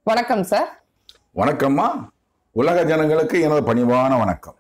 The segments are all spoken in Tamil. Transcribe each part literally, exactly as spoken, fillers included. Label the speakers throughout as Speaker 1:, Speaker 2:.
Speaker 1: வணக்கம் சார்.
Speaker 2: வணக்கம்மா. உலக ஜனங்களுக்கு எனது பணிவான வணக்கம்.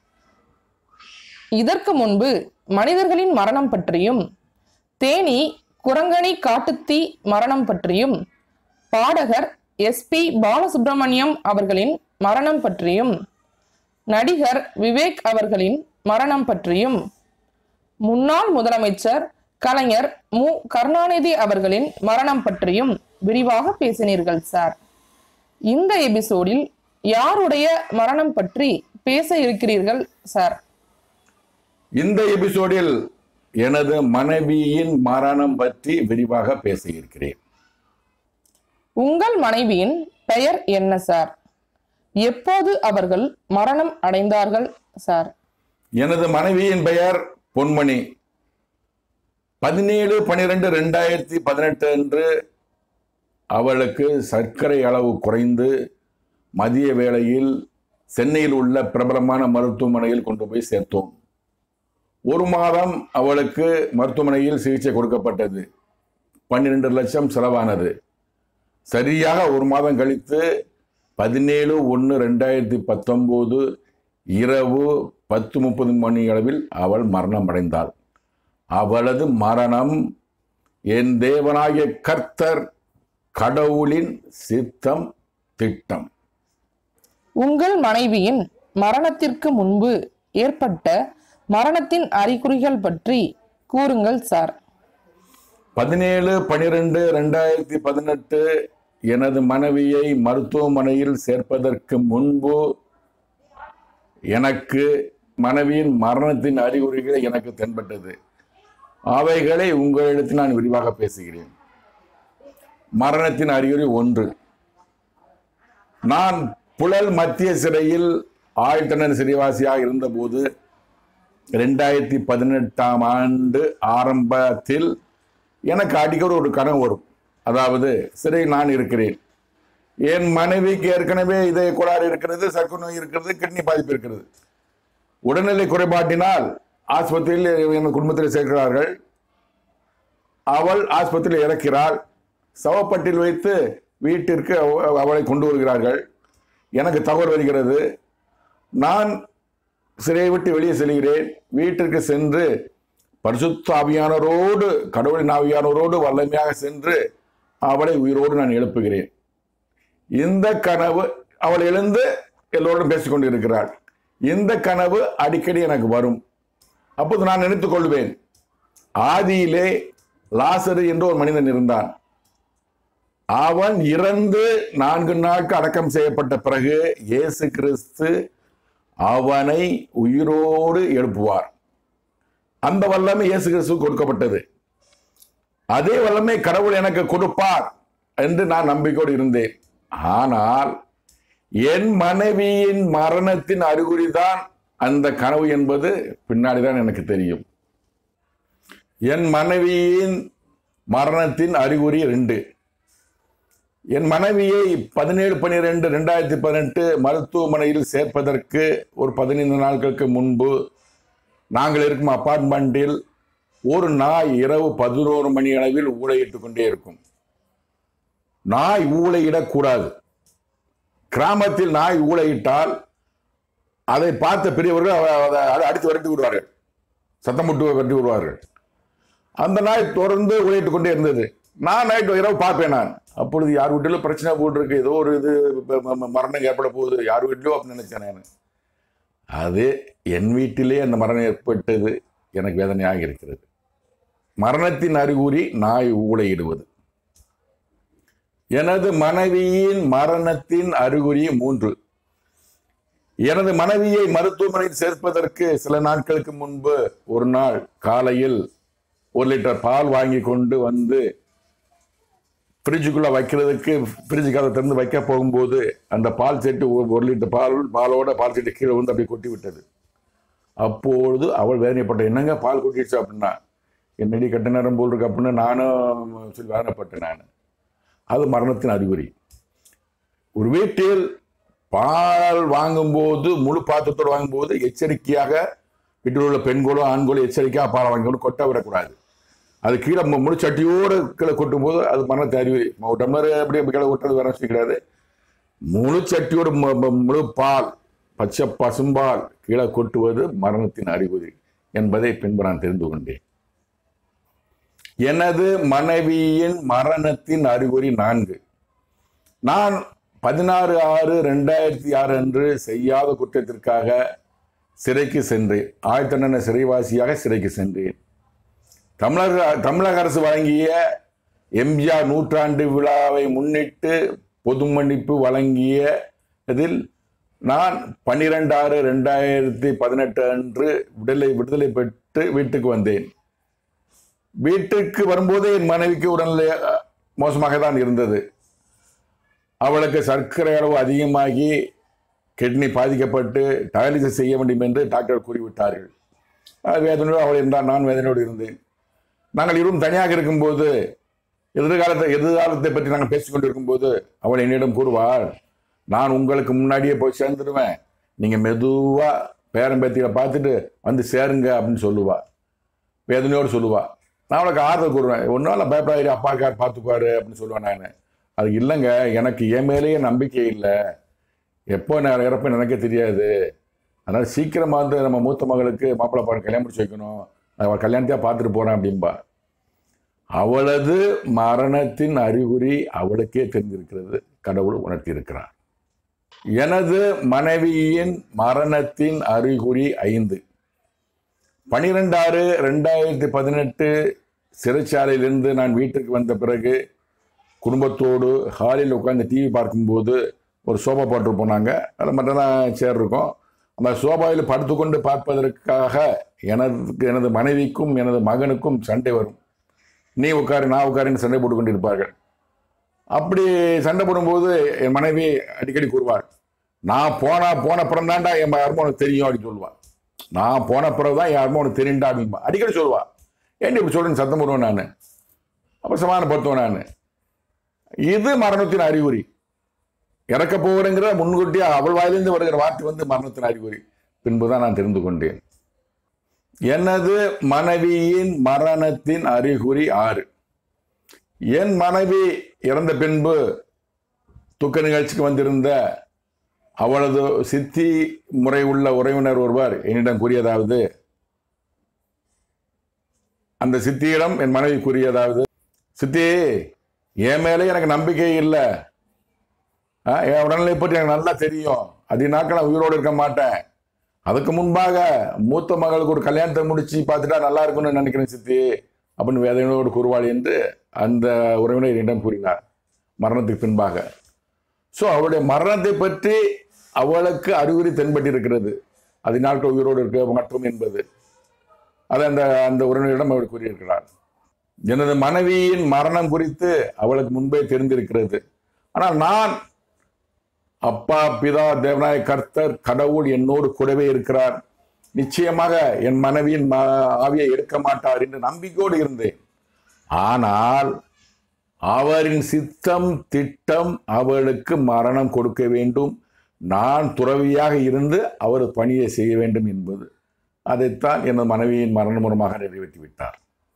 Speaker 1: இதற்கு முன்பு மனிதர்களின் மரணம் பற்றியும், தேனி குரங்கணி காட்டுத்தீ மரணம் பற்றியும், பாடகர் எஸ் பி பாலசுப்ரமணியம் அவர்களின் மரணம் பற்றியும், நடிகர் விவேக் அவர்களின் மரணம் பற்றியும், முன்னாள் முதலமைச்சர் கலைஞர் மு கருணாநிதி அவர்களின் மரணம் பற்றியும் விரிவாக பேசினீர்கள் சார். இந்த எபிசோடில் யாருடைய மரணம் பற்றி பேச இருக்கிறீர்கள் சார்?
Speaker 2: இந்த எபிசோடில் எனது மனைவியின் மரணம் பற்றி விரிவாக பேச இருக்கிறேன்.
Speaker 1: உங்கள் மனைவியின் பெயர் என்ன சார்? எப்போது அவர்கள் மரணம் அடைந்தார்கள் சார்?
Speaker 2: எனது மனைவியின் பெயர் பொன்மணி. பதினேழு பனிரெண்டு ரெண்டாயிரத்தி பதினெட்டு அன்று அவளுக்கு சர்க்கரை அளவு குறைந்து மதிய வேளையில் சென்னையில் உள்ள பிரபலமான மருத்துவமனையில் கொண்டு போய் சேர்த்தோம். ஒரு மாதம் அவளுக்கு மருத்துவமனையில் சிகிச்சை கொடுக்கப்பட்டது. பன்னிரெண்டு லட்சம் செலவானது. சரியாக ஒரு மாதம் கழித்து பதினேழு ஒன்று ரெண்டாயிரத்தி பத்தொம்போது இரவு பத்து முப்பது மணி அளவில் அவள் மரணம் அடைந்தாள். அவளது மரணம் என் தேவனாகிய கர்த்தர் கடவுளின் சித்தம் திட்டம்.
Speaker 1: உங்கள் மனைவியின் மரணத்திற்கு முன்பு ஏற்பட்ட மரணத்தின் அறிகுறிகள் பற்றி கூறுங்கள் சார்.
Speaker 2: பதினேழு பனிரெண்டு ரெண்டாயிரத்தி பதினெட்டு எனது மனைவியை மருத்துவமனையில் சேர்ப்பதற்கு முன்பு எனக்கு மனைவியின் மரணத்தின் அறிகுறிகள் எனக்கு தென்பட்டது. அவைகளை உங்களிடத்தில் நான் விரிவாக பேசுகிறேன். மரணத்தின் அறிகுறி ஒன்று. நான் புழல் மத்திய சிறையில் ஆழ்த்தனர் சிறைவாசியாக இருந்தபோது ரெண்டாயிரத்தி பதினெட்டாம் ஆண்டு ஆரம்பத்தில் எனக்கு அடிக்கடி ஒரு கனவு வரும். அதாவது சிறையில் நான் இருக்கிறேன், என் மனைவிக்கு ஏற்கனவே இதய கோளாறு இருக்கிறது, சர்க்கரை நோய் இருக்கிறது, கிட்னி பாதிப்பு இருக்கிறது. உடல்நிலை குறைபாட்டினால் ஆஸ்பத்திரியில் என் குடும்பத்தில் சேர்க்கிறார்கள். அவள் ஆஸ்பத்திரியில் இறக்கிறாள். சவப்பட்டில் வைத்து வீட்டிற்கு அவளை கொண்டு வருகிறார்கள். எனக்கு தகவல் வருகிறது. நான் சிறையை விட்டு வெளியே செல்கிறேன். வீட்டிற்கு சென்று பரிசுத்த ஆவியானவரோடு, கடவுளின் ஆவியானவரோடு வல்லமையாக சென்று அவளை உயிரோடு நான் எழுப்புகிறேன். இந்த கனவு, அவள் எழுந்து எல்லோரும் பேசிக்கொண்டு இருக்கிறாள். இந்த கனவு அடிக்கடி எனக்கு வரும். அப்போது நான் நினைத்துக் கொள்வேன், ஆதியிலே லாசரு என்று ஒரு மனிதன் இருந்தான். அவன் இறந்து நான்கு நாட்கள் அடக்கம் செய்யப்பட்ட பிறகு இயேசு கிறிஸ்து அவனை உயிரோடு எழுப்புவார். அந்த வல்லமை இயேசு கிறிஸ்து கொடுக்கப்பட்டது. அதே வல்லமை கடவுள் எனக்கு கொடுப்பார் என்று நான் நம்பிக்கையோடு இருந்தேன். ஆனால் என் மனைவியின் மரணத்தின் அறிகுறிதான் அந்த கனவு என்பது பின்னாடிதான் எனக்கு தெரியும். என் மனைவியின் மரணத்தின் அறிகுறி ரெண்டு. என் மனைவியை பதினேழு பன்னிரெண்டு ரெண்டாயிரத்தி பதினெட்டு மருத்துவமனையில் சேர்ப்பதற்கு ஒரு பதினைந்து நாட்களுக்கு முன்பு நாங்கள் இருக்கும் அப்பார்ட்மெண்டில் ஒரு நாய் இரவு பதினோரு மணி அளவில் ஊளையிட்டுக் கொண்டே இருக்கும். நாய் ஊளையிடக்கூடாது. கிராமத்தில் நாய் ஊளையிட்டால் அதை பார்த்த பெரியவர்கள் அதை அடித்து விரட்டி விடுவார்கள், சத்தம் போட்டு விரட்டி விடுவார்கள். அந்த நாய் தொடர்ந்து ஊளையிட்டுக் கொண்டே இருந்தது. நான் நைட்டு இரவு பார்ப்பேன். நான் அப்பொழுது யார் வீட்டிலும் பிரச்சனை போட்டிருக்கு, ஏதோ ஒரு இது மரணம் ஏற்பட போகுது யார் வீட்டிலோ அப்படின்னு நினைச்சேன் நான். அது என் வீட்டிலே அந்த மரணம் ஏற்பட்டது. எனக்கு வேதனையாக இருக்கிறது. மரணத்தின் அறிகுறி நாய் ஊளையிடுவது. எனது மனைவியின் மரணத்தின் அறிகுறி மூன்று. எனது மனைவியை மருத்துவமனையில் சேர்ப்பதற்கு சில நாட்களுக்கு முன்பு ஒரு நாள் காலையில் ஒரு லிட்டர் பால் வாங்கி கொண்டு வந்து ஃப்ரிட்ஜுக்குள்ள வைக்கிறதுக்கு ஃப்ரிட்ஜு கதை திறந்து வைக்க போகும்போது அந்த பால் செட்டு ஒரு லிட்டர் பால் பாலோட பால் செட்டு கீழே வந்து அப்படி கொட்டி விட்டது. அப்பொழுது அவள் வேதனைப்பட்ட, என்னங்க பால் கொட்டிடுச்சு அப்படின்னா, என்னடி கட்ட நேரம் போல் இருக்கு அப்படின்னு நானும் சொல்லி வேதனைப்பட்டேன். நான் அது மரணத்தின் அறிகுறி. ஒரு வீட்டில் பால் வாங்கும்போது, முழு பாத்திரத்தோடு வாங்கும்போது எச்சரிக்கையாக வீட்டில் உள்ள பெண்களோ ஆண்களோ எச்சரிக்கையாக பால் வாங்கணும், கொட்ட விடக்கூடாது. அது கீழே முழு சட்டியோடு கீழே கொட்டும் போது அது மரணத்தை அறிகுறி. டம்ளர் எப்படி கீழே கொட்டுறது வேற கிடையாது. முழு சட்டியோடு முழு பால் பச்சை பசும்பால் கீழே கொட்டுவது மரணத்தின் அறிகுறி என்பதை பின்பு நான் தெரிந்து கொண்டேன். எனது மனைவியின் மரணத்தின் அறிகுறி நான்கு. நான் பதினாறு ஆறு ரெண்டாயிரத்தி ஆறு அன்று செய்யாத குற்றத்திற்காக சிறைக்கு சென்றேன். ஆயுள் தண்டனை சிறைவாசியாக சிறைக்கு சென்றேன். தமிழக தமிழக அரசு வழங்கிய எம்ஜிஆர் நூற்றாண்டு விழாவை முன்னிட்டு பொது மன்னிப்பு வழங்கிய இதில் நான் பன்னிரெண்டு ஆறு ரெண்டாயிரத்தி பதினெட்டு அன்று விடுதலை விடுதலை பெற்று வீட்டுக்கு வந்தேன். வீட்டுக்கு வரும்போது என் மனைவிக்கு உடல்நிலை மோசமாக தான் இருந்தது. அவளுக்கு சர்க்கரை அளவு அதிகமாகி கிட்னி பாதிக்கப்பட்டு டயாலிசிஸ் செய்ய வேண்டும் என்று டாக்டர் கூறிவிட்டார்கள். வேதனையோடு அவள் இருந்தால் நான் வேதனையோடு இருந்தேன். நாங்கள் இருவரும் தனியாக இருக்கும்போது எதிர்காலத்தை எதிர்காலத்தை பற்றி நாங்கள் பேசிக்கொண்டு இருக்கும்போது அவள் என்னிடம் கூறுவாள், நான் உங்களுக்கு முன்னாடியே போய் சேர்ந்துடுவேன், நீங்கள் மெதுவாக பேரம்பேத்திகளை பார்த்துட்டு வந்து சேருங்க அப்படின்னு சொல்லுவா. வேதனையோடு சொல்லுவா. நான் அவளுக்கு ஆறுதல் கூறுவேன், ஒன்றால் பயப்படாது, அப்பாக்கார் பார்த்துக்குவாரு அப்படின்னு சொல்லுவேன். நான் அது இல்லைங்க, எனக்கு என் மேலேயே நம்பிக்கை இல்லை, எப்போ நான் இறப்பேன் எனக்கே தெரியாது, அதனால் சீக்கிரமாக வந்து நம்ம மூத்த மகளுக்கு மாப்பிள்ளை பாடம் கல்யாணம் முடிச்சு வைக்கணும், அவள் கல்யாணத்தையாக பார்த்துட்டு போகிறேன் அப்படின்பா. அவளது மரணத்தின் அறிகுறி அவளுக்கே தெரிந்திருக்கிறது, கடவுள் உணர்த்தி இருக்கிறார். எனது மனைவியின் மரணத்தின் அறிகுறி ஐந்து. பனிரெண்டு ஆறு ரெண்டாயிரத்தி பதினெட்டு சிறைச்சாலையிலிருந்து நான் வீட்டுக்கு வந்த பிறகு குடும்பத்தோடு ஹாலில் உட்காந்து டிவி பார்க்கும்போது ஒரு சோபா போட்டு போனாங்க. அதில் மட்டும்தான் சேர் இருக்கும். அந்த சோபாவில் படுத்துக்கொண்டு பார்ப்பதற்காக எனது எனது மனைவிக்கும் எனது மகனுக்கும் சண்டை வரும். நீ உட்காரு நான் உட்காருன்னு சண்டை போட்டு கொண்டு இருப்பார்கள். அப்படி சண்டை போடும்போது என் மனைவி அடிக்கடி கூறுவாள், நான் போனா போன பிறகு தான்டா என் ஹார்மோனுக்கு தெரியும் அப்படின்னு சொல்லுவாள். நான் போன பிறகு தான் என் ஹார்மோனுக்கு தெரியும்டா அப்படின்பா. அடிக்கடி சொல்லுவா. ஏன் இப்படி சொல்றேன்னு சத்தம் போடுவேன் நான். அப்போ சமாதானப்படுத்துவேன் நான். இது மரணத்தின் அறிகுறி. இறக்க போகிறேங்கிற முன்கூட்டியே அவள் வாயிலிருந்து வருகிற வார்த்தை வந்து மரணத்தின் அறிகுறி. பின்புதான் நான் தெரிந்து கொண்டேன். எனது மனைவியின் மரணத்தின் அறிகுறி ஆறு. என் மனைவி இறந்த பின்பு துக்க நிகழ்ச்சிக்கு வந்திருந்த அவளது சித்தி முறை உள்ள உறவினர் ஒருவர் என்னிடம் கூறியதாவது, அந்த சித்தியிடம் என் மனைவி கூறியதாவது, சித்தி என் மேலே எனக்கு நம்பிக்கை இல்லை, என் உடல்நிலை பற்றி எனக்கு நல்லா தெரியும், அதனாக்க நான் உயிரோடு இருக்க மாட்டேன், அதுக்கு முன்பாக மூத்த மகளுக்கு ஒரு கல்யாணத்தை முடிச்சு பார்த்துட்டா நல்லா இருக்கும்னு நினைக்கிறேன் சித்தி அப்படின்னு வேதனையோடு கூறுவாள் என்று அந்த உறவினர் என்னிடம் கூறினார் மரணத்துக்கு பின்பாக. ஸோ அவளுடைய மரணத்தை பற்றி அவளுக்கு அறிகுறி தென்பட்டிருக்கிறது, அதனால்கள் உயிரோடு இருக்க மற்றும் என்பது அதை அந்த அந்த உறவினரிடம் அவள் கூறியிருக்கிறார். எனது மனைவியின் மரணம் குறித்து அவளுக்கு முன்பே தெரிந்திருக்கிறது. ஆனால் நான் அப்பா பிதா தேவநாய கர்த்தர் கடவுள் என்னோடு கூடவே இருக்கிறார், நிச்சயமாக என் மனைவியின் ஆவியை எடுக்க மாட்டார் என்று நம்பிக்கையோடு இருந்தேன். ஆனால் அவரின் சித்தம் திட்டம் அவளுக்கு மரணம் கொடுக்க வேண்டும், நான் துறவியாக இருந்து அவர் பணியை செய்ய வேண்டும் என்பது. அதைத்தான் எனது மனைவியின் மரண மூலமாக நிறைவேற்றிவிட்டார்.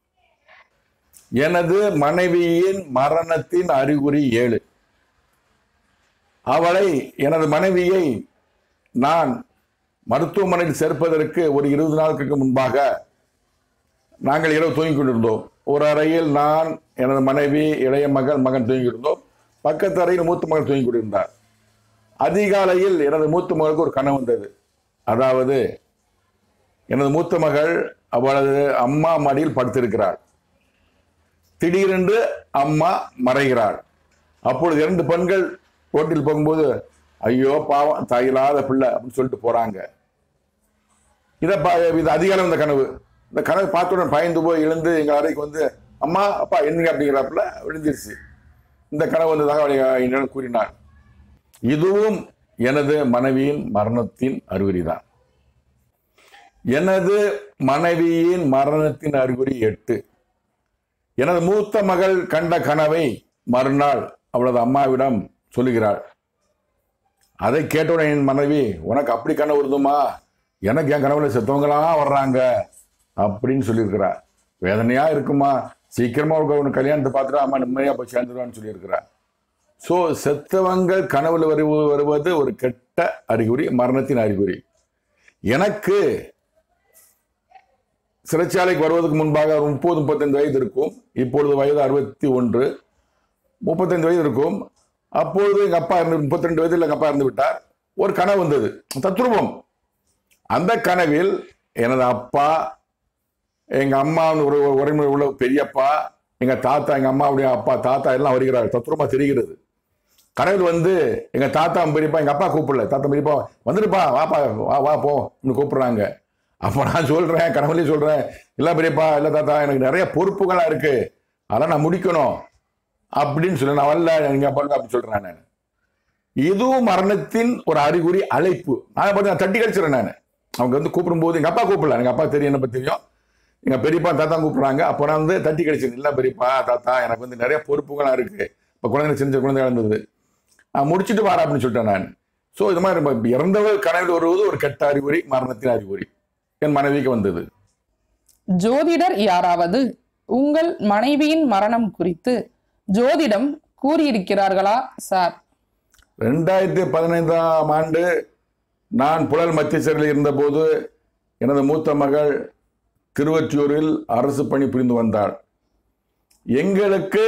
Speaker 2: எனது மனைவியின் மரணத்தின் அறிகுறி ஏழு. அவளை எனது மனைவியை நான் மருத்துவமனையில் சேர்ப்பதற்கு ஒரு இருபது நாட்களுக்கு முன்பாக நாங்கள் இரவு தூங்கிக் கொண்டிருந்தோம். ஒரு அறையில் நான் எனது மனைவி இளைய மகள் மகன் தூங்கிக் கொண்டிருந்தோம். பக்கத்து அறையில் மூத்த மகள் தூங்கிக் கொண்டிருந்தார். அதிகாலையில் எனது மூத்த மகளுக்கு ஒரு கனவு வந்தது. அதாவது எனது மூத்த மகள் அவளது அம்மா மடியில் படுத்திருக்கிறாள். திடீரென்று அம்மா மறைகிறாள். அப்பொழுது இரண்டு பெண்கள் ரோட்டில் போகும்போது ஐயோ பாவம் தாயில்லாத பிள்ளை அப்படின்னு சொல்லிட்டு போறாங்க. இதை இது அதிகாலம் இந்த கனவு. இந்த கனவு பார்த்தோன்னு பயந்து போய் எழுந்து எங்கள் அறைக்கு வந்து அம்மா அப்பா என்னங்க அப்படிங்கிறாப்புல விழுந்துருச்சு. இந்த கனவு வந்ததாக அவளை என்னிடம் கூறினார். இதுவும் எனது மனைவியின் மரணத்தின் அறிகுறி தான். எனது மனைவியின் மரணத்தின் அறிகுறி எட்டு. எனது மூத்த மகள் கண்ட கனவை மறுநாள் அவளது அம்மாவிடம் சொல்லுகிறாள். அதை கேட்டவுடன் என் மனைவி, உனக்கு அப்படி கனவு வருதுமா, எனக்கு என் கனவுல செத்தவங்களாம் வர்றாங்க அப்படின்னு சொல்லியிருக்கிறா. வேதனையா இருக்குமா, சீக்கிரமா உனக்கு கல்யாணத்தை பார்த்துட்டு அம்மா நிம்மதியா போய் சேர்ந்துருவான்னு சொல்லியிருக்கிறா. ஸோ செத்தவங்கள் கனவுல வரு வருவது ஒரு கெட்ட அறிகுறி, மரணத்தின் அறிகுறி. எனக்கு சிறைச்சாலைக்கு வருவதற்கு முன்பாக முப்பது முப்பத்தைந்து வயது இருக்கும். இப்பொழுது வயது அறுபத்தி ஒன்று. முப்பத்தைந்து வயது இருக்கும். அப்பொழுது எங்க அப்பா இருந்து முப்பத்தி ரெண்டு வயதில் எங்க அப்பா இருந்து விட்டார். ஒரு கனவு வந்தது, தத்ரூபம். அந்த கனவில் எனது அப்பா, எங்க அம்மா ஒரு உறவினை உள்ள பெரியப்பா, எங்க தாத்தா, எங்க அம்மாவுடைய அப்பா தாத்தா எல்லாம் வருகிறார். தத்ரூபமா தெரிகிறது. கனவில் வந்து எங்க தாத்தா பெரியப்பா, எங்க அப்பா கூப்பிடல, தாத்தா பெரியப்பா வந்துருப்பா, வாப்பா வா வா போ கூப்பிடுறாங்க. அப்போ நான் சொல்றேன், கனவுலேயே சொல்றேன், இல்ல பெரியப்பா, இல்ல தாத்தா, எனக்கு நிறைய பொறுப்புகளா இருக்கு, அதெல்லாம் நான் முடிக்கணும் அப்படின்னு சொல்லி நான் வரல, நீங்க பாருங்க அப்படின்னு சொல்றேன். நான் இதுவும் மரணத்தின் ஒரு அறிகுறி, அழைப்பு. நான் பார்த்து நான் தட்டி கழிச்சிடறேன். நான் அவங்க வந்து கூப்பிடும்போது எங்க அப்பா கூப்பிடல, எங்க அப்பா தெரியும், என்ன பத்தி தெரியும், எங்க பெரியப்பா தாத்தா கூப்பிடுறாங்க. அப்போ நான் வந்து தட்டி கழிச்சேன், இல்ல பெரியப்பா தாத்தா, எனக்கு வந்து நிறைய பொறுப்புகளா இருக்கு, இப்போ குழந்தை செஞ்ச குழந்தை இருந்தது, நான் முடிச்சுட்டு வாரேன் அப்படின்னு சொல்லிட்டேன் நான். ஸோ இது மாதிரி இறந்தவர் கனவில் வருவது ஒரு கெட்ட அறிகுறி, மரணத்தின் அறிகுறி. என் மனைவிக்கு வந்தது.
Speaker 1: ஜோதிடர் யாராவது உங்கள் மனைவியின் மரணம் குறித்து ஜோதிடம் கூறியிருக்கிறார்களா சார்?
Speaker 2: ரெண்டாயிரத்தி பதினைந்தாம் ஆண்டு நான் புழல் மத்திய சிறையில் இருந்தபோது எனது மூத்த மகள் திருவொற்றியூரில் அரசு பணி புரிந்து வந்தாள். எங்களுக்கு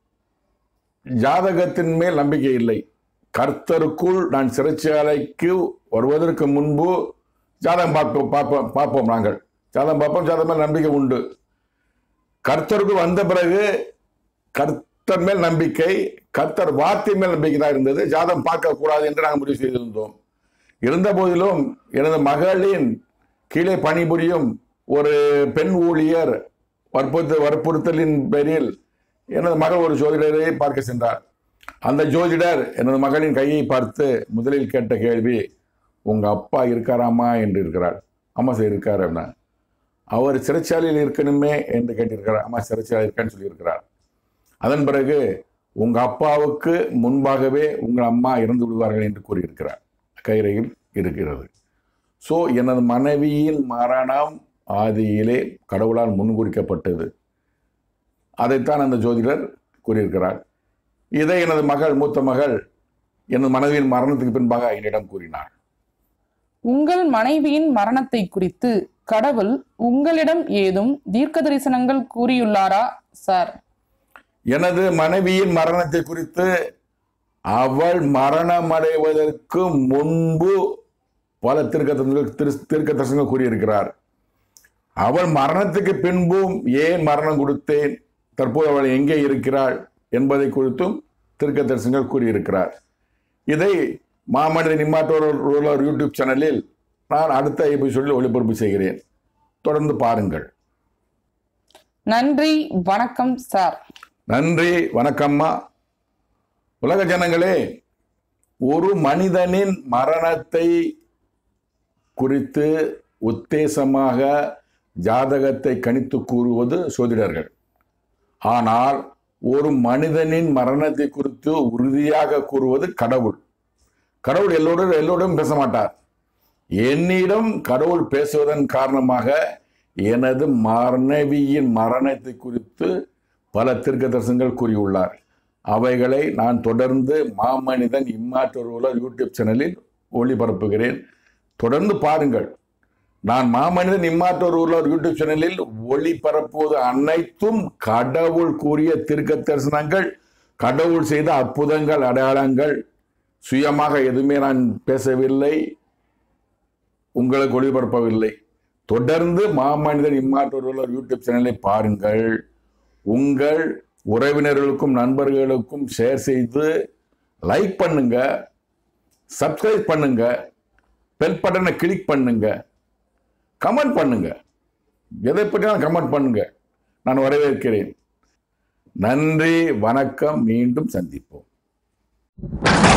Speaker 2: ஜாதகத்தின் மேல் நம்பிக்கை இல்லை. கர்த்தருக்குள் நான் சிறைச்சாலைக்கு வருவதற்கு முன்பு ஜாதகம் பார்ப்போம் பார்ப்போம் பார்ப்போம் நாங்கள் ஜாதகம் பார்ப்போம், ஜாதகம் மேல் நம்பிக்கை உண்டு. கர்த்தருக்கு வந்த பிறகு கர்த்தர் மேல் நம்பிக்கை, கர்த்தர் வார்த்தை மேல் நம்பிக்கை தான் இருந்தது. ஜாதகம் பார்க்க கூடாது என்று நாங்கள் முடிவு செய்திருந்தோம். இருந்த போதிலும் எனது மகளின் கீழே பணிபுரியும் ஒரு பெண் ஊழியர் வற்புறுத்த வற்புறுத்தலின் பேரில் எனது மகள் ஒரு ஜோதிடரை பார்க்க சென்றார். அந்த ஜோதிடர் எனது மகளின் கையை பார்த்து முதலில் கேட்ட கேள்வி, உங்க அப்பா இருக்காராமா என்று இருக்கிறார். அம்மா சார் இருக்கார் அப்படின்னா. அவர் சிறைச்சாலையில் இருக்கணுமே என்று கேட்டிருக்கிறார். அம்மா சிறைச்சாலை இருக்கான்னு சொல்லியிருக்கிறார். அதன் பிறகு உங்க அப்பாவுக்கு முன்பாகவே உங்கள் அம்மா இறந்து விடுவார்கள் என்று கூறியிருக்கிறார். கைரையில் இருக்கிறது. ஸோ எனது மனைவியின் மரணம் ஆதியிலே கடவுளால் முன்குறிக்கப்பட்டது. அதைத்தான் அந்த ஜோதிடர் கூறியிருக்கிறார். இதை எனது மகள், மூத்த மகள், எனது மனைவியின் மரணத்துக்கு பின்பாக என்னிடம் கூறினார்.
Speaker 1: உங்கள் மனைவியின் மரணத்தை குறித்து கடவுள் உங்களிடம் ஏதும் தீர்க்க தரிசனங்கள் கூறியுள்ளாரா சார்?
Speaker 2: எனது மனைவியின் மரணத்தை குறித்து அவள் மரணமடைவதற்கு முன்பு பல தீர்க்க தீர்க்க தரிசனங்கள் கூறியிருக்கிறார். அவள் மரணத்துக்கு பின்பும் ஏன் மரணம் கொடுத்தேன், தற்போது அவள் எங்கே இருக்கிறாள் என்பதை குறித்தும் தீர்க்க தரிசனங்கள் கூறியிருக்கிறார். இதை மாமனிதன் இம்மார்டல் யூடியூப் சேனலில் நான் அடுத்த எபிசோடில் ஒளிபரப்பு செய்கிறேன். தொடர்ந்து பாருங்கள்.
Speaker 1: நன்றி, வணக்கம் சார்.
Speaker 2: நன்றி, வணக்கம்மா. உலக ஜனங்களே, ஒரு மனிதனின் மரணத்தை குறித்து உத்தேசமாக ஜாதகத்தை கணித்து கூறுவது சோதிடர்கள். ஆனால் ஒரு மனிதனின் மரணத்தை குறித்து உறுதியாக கூறுவது கடவுள். கடவுள் எல்லோரும் எல்லோரும் பேச மாட்டார். என்னிடம் கடவுள் பேசுவதன் காரணமாக எனது மனைவியின் மரணத்தை குறித்து பல தீர்க்க தரிசனங்கள் கூறியுள்ளார். அவைகளை நான் தொடர்ந்து மாமனிதன் இம்மார்டல் யூடியூப் சேனலில் ஒளிபரப்புகிறேன். தொடர்ந்து பாருங்கள். நான் மாமனிதன் இம்மார்டல் யூடியூப் சேனலில் ஒளிபரப்புவது அனைத்தும் கடவுள் கூறிய தீர்க்க தரிசனங்கள், கடவுள் செய்த அற்புதங்கள், அடையாளங்கள். சுயமாக எதுவுமே நான் பேசவில்லை, உங்களுக்கு ஒளிபரப்பவில்லை. தொடர்ந்து மாமனிதன் இம்மார்டல் யூடியூப் சேனலை பாருங்கள். உங்கள் உறவினர்களுக்கும் நண்பர்களுக்கும் ஷேர் செய்து லைக் பண்ணுங்க, சப்ஸ்கிரைப் பண்ணுங்க, பெல் பட்டனை கிளிக் பண்ணுங்க, கமெண்ட் பண்ணுங்க. எதை பற்றினாலும் கமெண்ட் பண்ணுங்க, நான் வரவேற்கிறேன். நன்றி, வணக்கம். மீண்டும் சந்திப்போம்.